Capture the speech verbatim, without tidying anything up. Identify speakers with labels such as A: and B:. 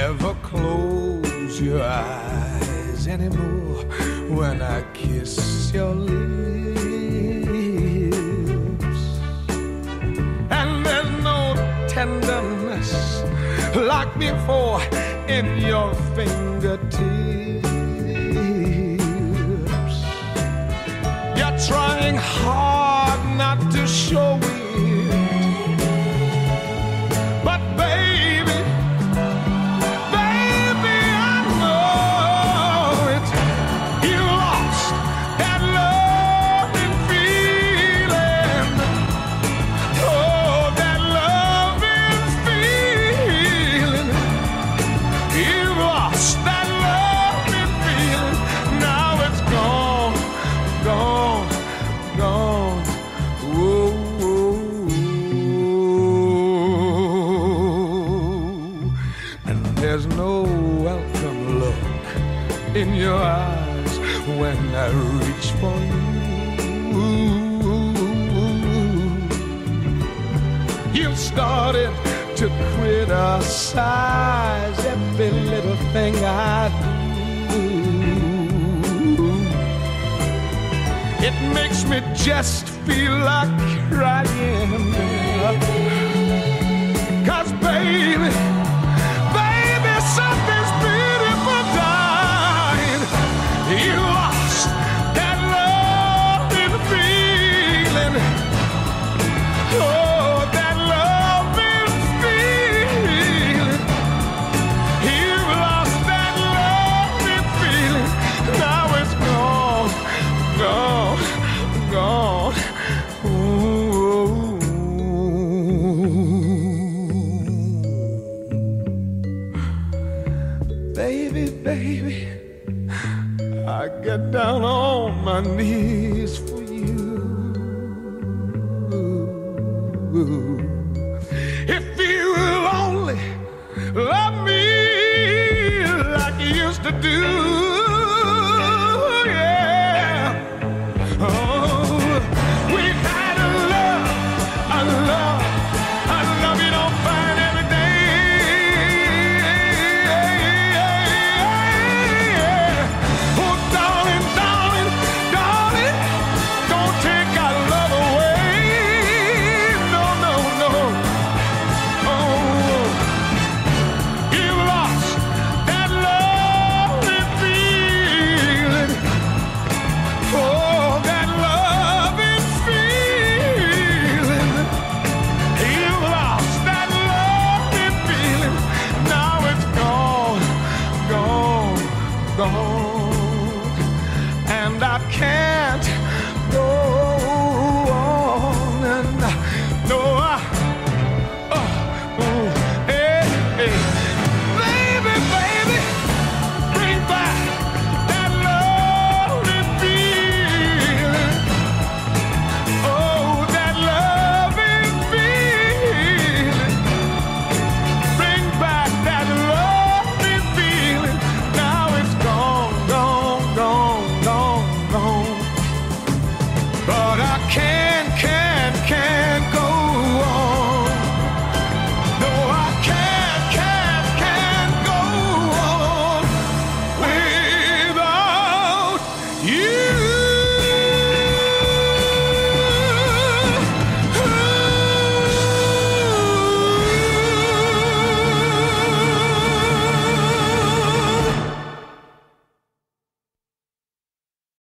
A: never close your eyes anymore when I kiss your lips. And there's no tenderness like before in your fingertips. You're trying hard not to show it, but baby, baby, I know it. You lost that loving feeling. Oh, that loving feeling. You lost that loving feeling. Now it's gone, gone, gone. Whoa, whoa, whoa. And there's no welcome look in your eyes when I reach for you. You've started to criticize every little thing I do. It makes me just feel like crying. 'Cause baby, baby, something's beautiful dying. You lost that loving feeling. Oh, that loving feeling. You lost that loving feeling. Now it's gone, gone, gone. Ooh. Baby, baby, I get down on my knees for you.